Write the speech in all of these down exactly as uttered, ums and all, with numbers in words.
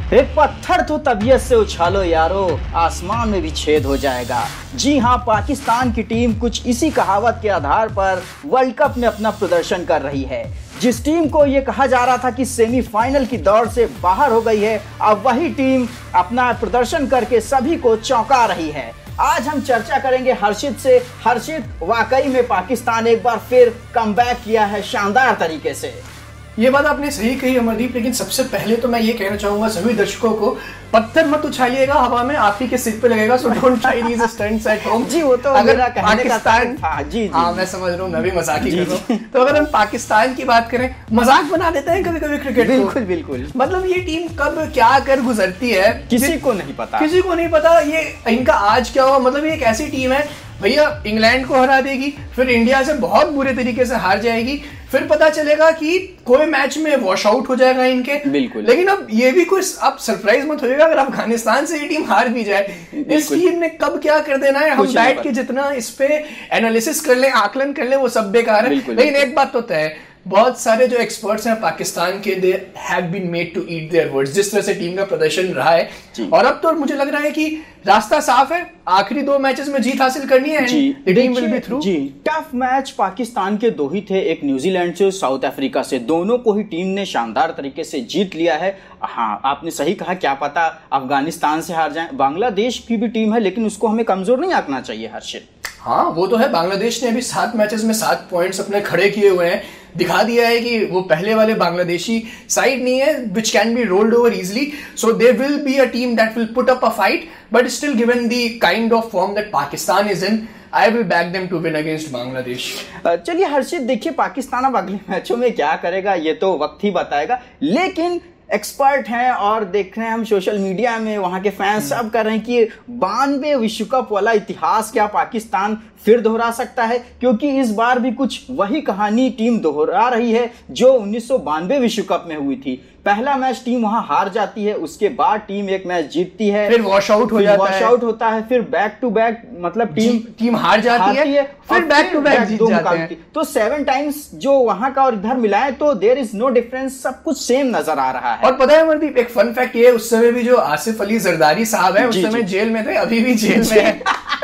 एक पत्थर तो तबीयत से उछालो यारो, आसमान में भी छेद हो जाएगा। जी हां, पाकिस्तान की टीम कुछ इसी कहावत के आधार पर वर्ल्ड कप में अपना प्रदर्शन कर रही है। जिस टीम को ये कहा जा रहा था कि सेमीफाइनल की दौड़ से बाहर हो गई है, अब वही टीम अपना प्रदर्शन करके सभी को चौंका रही है। आज हम चर्चा करेंगे हर्षित से। हर्षित, वाकई में पाकिस्तान एक बार फिर कमबैक किया है शानदार तरीके से। ये बात आपने सही कही अमरदीप, लेकिन सबसे पहले तो मैं ये कहना चाहूंगा सभी दर्शकों को, पत्थर मत उछालिएगा हवा में, आप ही के सिर पे लगेगा। So don't try these stunts at home. जी वो तो अगर पाकिस्तान था। जी जी हाँ मैं समझ रहा हूँ, मैं भी मजाक ही कर रहा हूँ। तो अगर हम पाकिस्तान की बात करें, मजाक बना देते हैं कभी कभी क्रिकेट को। बिल्कुल बिल्कुल। मतलब ये टीम कब क्या कर गुजरती है किसी को नहीं पता, किसी को नहीं पता। ये इनका आज क्या हुआ, मतलब ये एक ऐसी टीम है भैया, इंग्लैंड को हरा देगी, फिर इंडिया से बहुत बुरे तरीके से हार जाएगी, फिर पता चलेगा कि कोई मैच में वॉश आउट हो जाएगा इनके। बिल्कुल। लेकिन अब ये भी कुछ आप सरप्राइज मत होइएगा अगर अफगानिस्तान से ये टीम हार भी जाए। इस टीम ने कब क्या कर देना है, हम बैठ के जितना इस पे एनालिसिस कर ले, आकलन कर ले, वो सब बेकार है। लेकिन एक बात तो तय है, बहुत सारे जो एक्सपर्ट्स हैं पाकिस्तान के, they have been made to eat their words. जिस तरह से टीम का प्रदर्शन रहा है, और अब तो मुझे लग रहा है कि रास्ता साफ है, आखिरी दो मैचेस में जीत हासिल करनी है। The team will be through. जी, टफ मैच पाकिस्तान के दो ही थे, एक न्यूजीलैंड से, साउथ अफ्रीका से। दोनों को ही टीम ने शानदार तरीके से जीत लिया है। हाँ, आपने सही कहा, क्या पता अफगानिस्तान से हार जाए। बांग्लादेश की भी टीम है, लेकिन उसको हमें कमजोर नहीं आंकना चाहिए हर्षित। हाँ वो तो है, बांग्लादेश ने अभी सात मैचेस में सात पॉइंट्स अपने खड़े किए हुए हैं, दिखा दिया है कि वो पहले वाले बांग्लादेशी साइड नहीं है which can be rolled over easily. So they will be a team that will put up a fight, but still given the kind of form that Pakistan is in, I will back them to win against Bangladesh. चलिए हर्षित, देखिए पाकिस्तान अब अगले मैचों में क्या करेगा ये तो वक्त ही बताएगा, लेकिन एक्सपर्ट हैं और देख रहे हैं हम सोशल मीडिया में, वहां के फैंस सब कर रहे हैं कि बानवे विश्व कप वाला इतिहास क्या पाकिस्तान फिर दोहरा सकता है, क्योंकि इस बार भी कुछ वही कहानी टीम दोहरा रही है जो उन्नीस सौ बानवे विश्व कप में हुई थी। पहला मैच टीम वहां हार जाती है, उसके बाद टीम एक मैच जीतती है, फिर वॉश आउट हो जाता है, वॉश आउट होता है, फिर बैक टू बैक मतलब टीम टीम हार जाती है, है फिर बैक टू बैक जीत जाते हैं। तो सेवन टाइम्स जो वहां का और इधर मिलाए तो देयर इज नो डिफरेंस, सब कुछ सेम नजर आ रहा है। और पता है अमरदीप, एक फन फैक्ट ये है, उस समय भी जो आसिफ अली जरदारी साहब है उस समय जेल में थे, अभी भी जेल में है।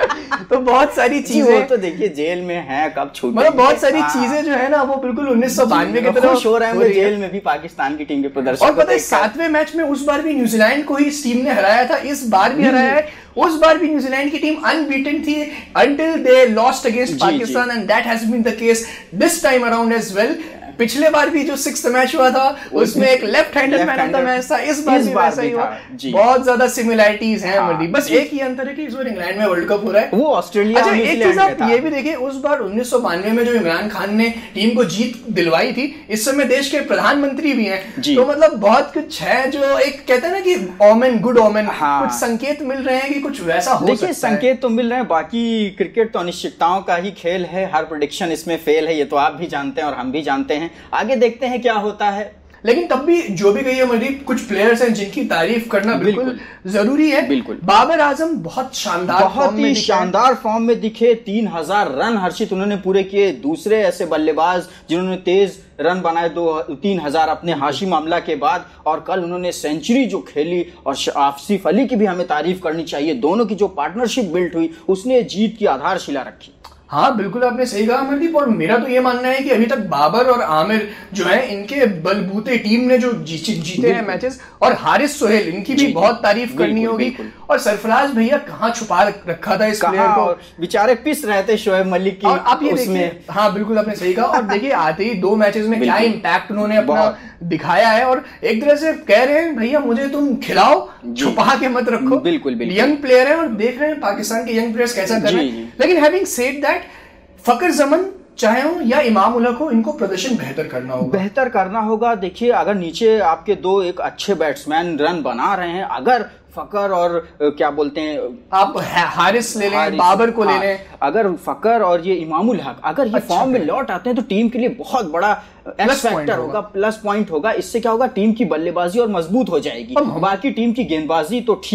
तो बहुत सारी चीजें तो देखिए जेल में है, कब छूट, मतलब बहुत सारी चीजें जो है ना वो बिल्कुल उन्नीस सौ बानवे की तरह हो रहे हैं जेल में भी पाकिस्तान की टीम के प्रदर्शन। और पता है सातवें मैच में उस बार भी न्यूजीलैंड को ही इस टीम ने हराया था, इस बार भी हराया है। उस बार भी न्यूजीलैंड की टीम अनबीटन थी until they lost against Pakistan, and that has been the case this time around as well. पिछले बार भी जो सिक्स्थ मैच हुआ था उसमें एक left handed man of the match था, इस बार भी वैसा ही हुआ। बहुत ज्यादा सिमिलैरिटीज हैं अमरदीप, बस एक ही अंतर है कि इस बार इंग्लैंड में वर्ल्ड कप हो रहा है, वो ऑस्ट्रेलिया। अच्छा एक चीज आप ये भी देखिए, उस बार उन्नीस सौ बानवे में जो इमरान खान ने टीम को जीत दिलवाई थी, इस समय देश के प्रधानमंत्री भी हैं, तो मतलब बहुत कुछ है जो एक कहते हैं ना कि ओमेन, गुड ओमेन, कुछ संकेत मिल रहे हैं कि कुछ वैसा हो सकता है। देखिए संकेत तो मिल रहे हैं, बाकी क्रिकेट तो अनिश्चितताओं का ही खेल है, हर प्रेडिक्शन इसमें फेल है, ये तो आप भी जानते हैं और हम भी जानते हैं। आगे देखते हैं क्या होता है। लेकिन तब भी जो भी कही अमरदीप, कुछ प्लेयर्स हैं जिनकी तारीफ करना बिल्कुल, बिल्कुल जरूरी है। बिल्कुल। बाबर आजम बहुत शानदार बहुत ही शानदार फॉर्म में दिखे, तीन हजार रन हर्षित उन्होंने पूरे किए। दूसरे ऐसे बल्लेबाज जिन्होंने तेज रन बनाए दो तीन हजार अपने हाशिम अमला के बाद, और कल उन्होंने सेंचुरी जो खेली, और आसिफ अली की भी हमें तारीफ करनी चाहिए। दोनों की जो पार्टनरशिप बिल्ट हुई उसने जीत की आधारशिला रखी। हाँ बिल्कुल आपने सही कहा अमरदीप, और मेरा तो ये मानना है कि अभी तक बाबर और आमिर जो है इनके बलबूते टीम ने जो जी, जीते हैं मैचेस, और हारिस सोहेल इनकी भी बहुत तारीफ करनी होगी। और सरफराज भैया कहाँ छुपा रखा था इस प्लेयर को, बेचारे पिस रहे थे शोएब मलिक की। और आप ये देखिए, हाँ बिल्कुल आपने सही कहा, और देखिए आते ही दो मैचेस में क्या इम्पैक्ट उन्होंने अपना दिखाया है, और एक तरह से कह रहे हैं भैया मुझे तुम खिलाओ, छुपा के मत रखो। बिल्कुल बिल्कुल यंग प्लेयर है, और देख रहे हैं पाकिस्तान के यंग प्लेयर्स कैसा कर रहे हैं। लेकिन हैविंग सेड दैट, फकर जमन चाहे हो या इमाम उल हक हो, इनको प्रदर्शन बेहतर करना होगा, बेहतर करना होगा। देखिए अगर नीचे आपके दो एक अच्छे बैट्समैन रन बना रहे हैं, अगर फकर और क्या बोलते हैं आप हारिस ले लें, बाबर को ले लें, अगर फकर और ये इमामुल हक अगर ये फॉर्म में लौट आते हैं तो टीम के लिए बहुत बड़ा एक्स फैक्टर होगा, प्लस पॉइंट होगा। इससे क्या होगा, टीम की बल्लेबाजी और मजबूत हो जाएगी, बाकी टीम की गेंदबाजी तो ठीक है।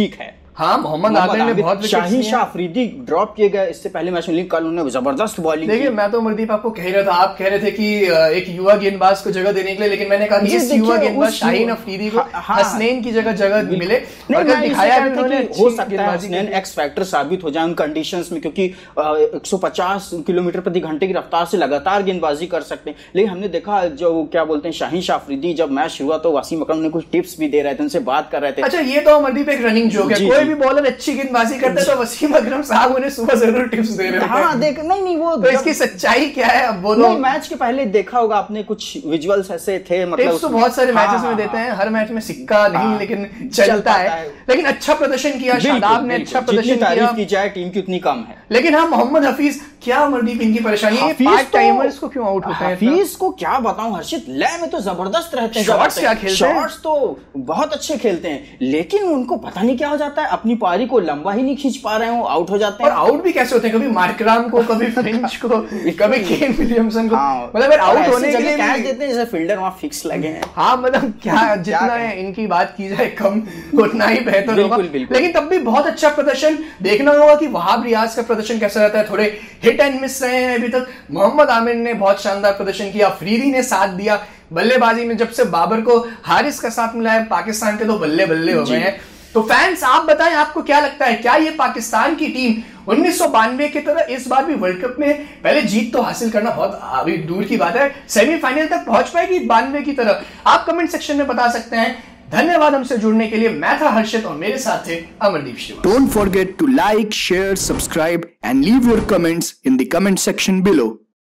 हाँ, मोहम्मद आमिर ने बहुत विकेट्स शाहीन लिए। शाह अफरीदी ड्रॉप किए गए इससे पहले मैच में, लेकिन कल उन्होंने जबरदस्त बॉलिंग देखिए की। मैं तो अमरदीप आपको कह रहा था, आप कह रहे थे कि एक युवा गेंदबाज को जगह देने के लिए, लेकिन मैंने कहा कि जी, इस देखिए, युवा गेंदबाज उस शाहीन युवा- अफरीदी को हाँ, हाँ, हसनैन की जगह जगह मिले, नहीं, और मैं कल इससे दिखाया कह भी रहा था उन्होंने, कि हो अच्छी सकता है गेंदबाजी हसनैन की। एक्स फैक्टर साबित हो जाए उन कंडीशंस में, क्योंकि अ, एक सौ पचास किलोमीटर प्रति घंटे की रफ्तार से लगातार गेंदबाजी कर सकते हैं। लेकिन हमने देखा जो क्या बोलते हैं शाहीन शाह अफरीदी, जब मैच शुरू हुआ तो वसीम अकरम ने कुछ टिप्स भी दे रहे थे, उनसे बात कर रहे थे। अच्छा, ये तो अमरदीप एक रनिंग जोक है, जी, कोई जी। भी बॉलर अच्छी गेंदबाजी करता है तो वसीम अकरम साहब उन्हें सुबह जरूर टिप्स दे रहे हाँ हैं। देख, नहीं नहीं वो तो इसकी सच्चाई क्या है अब बोलो। नहीं, मैच के पहले देखा होगा आपने, कुछ विजुअल्स ऐसे थे, मतलब टिप्स तो बहुत सारे हाँ, मैचेस में हाँ, देते हाँ। हैं, हर मैच में सिक्का नहीं, हाँ, लेकिन चल चलता पाता है। है। लेकिन अच्छा प्रदर्शन किया, बिल्कुल, शादाब ने बिल्कुल। अच्छा जितनी प्रदर्शन तारीफ किया, की जाए टीम की उतनी कम है। लेकिन हाँ, मोहम्मद हफीज, क्या अमरदीप इनकी परेशानी है, हफीज पार्ट तो- टाइमर्स को क्यों आउट होते हैं इतना? हफीज को क्या बताऊं हर्षित, लय में तो जबरदस्त रहते हैं, शॉट्स क्या खेलते हैं? शॉट्स तो बहुत अच्छे खेलते हैं, लेकिन उनको पता नहीं क्या हो जाता है, अपनी पारी को लंबा ही नहीं खींच पा रहे हो, आउट हो जाते और हैं। आउट भी कैसे होते हैं, कभी मार्कराम को, कभी फिंच को, कभी केन विलियमसन को, हाँ, मतलब और आउट ऐसी होने के जगह लिए कैच भी- देते हैं जैसे फील्डर वहां फिक्स लगे हैं। हाँ, मतलब क्या, जितना करें? है इनकी बात की जाए कम उतना ही बेहतर होगा। बिल्कुल, बिल्कुल। लेकिन तब भी बहुत अच्छा प्रदर्शन देखना होगा कि वहाब रियाज का प्रदर्शन कैसा रहता है। थोड़े हिट एंड मिस रहे हैं अभी तक। मोहम्मद आमिर ने बहुत शानदार प्रदर्शन किया, अफरीदी ने साथ दिया बल्लेबाजी में। जब से बाबर को हारिस का साथ मिला है, पाकिस्तान के तो बल्ले बल्ले हो गए हैं। तो फैंस, आप बताएं आपको क्या लगता है, क्या ये पाकिस्तान की टीम उन्नीस सौ बानवे की तरह इस बार भी वर्ल्ड कप में, पहले जीत तो हासिल करना बहुत अभी दूर की बात है, सेमीफाइनल तक पहुंच पाएगी बानवे की तरह? आप कमेंट सेक्शन में बता सकते हैं। धन्यवाद हमसे जुड़ने के लिए। मैं था हर्षित और मेरे साथ थे Amardeep Srivastava. Don't forget to like, share, subscribe and leave your comments in the comment section below.